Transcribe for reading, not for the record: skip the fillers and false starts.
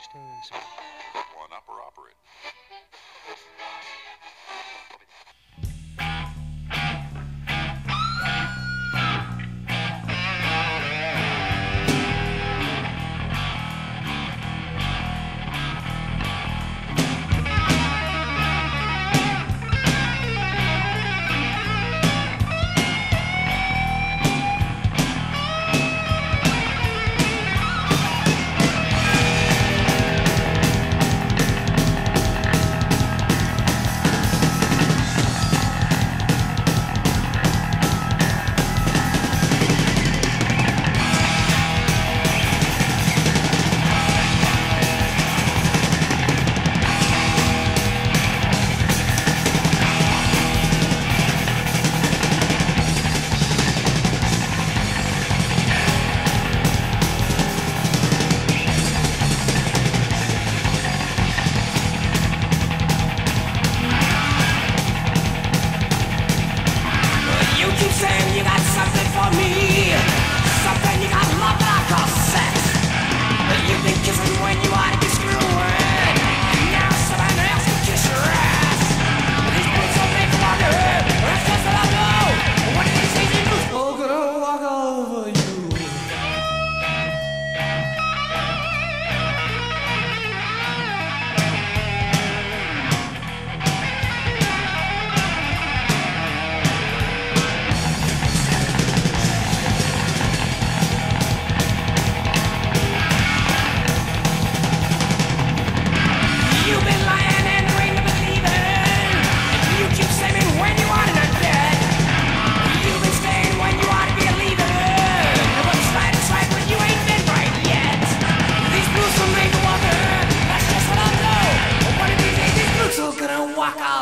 One up or operate. Saying you got something for me, something you got love that I call sex. But you've been kissing when you ought to be screwing. Now someone else can kiss your ass. These boots don't make you wonder. That's just what I know. One of these days you know I'm gonna walk over you. Gonna walk out.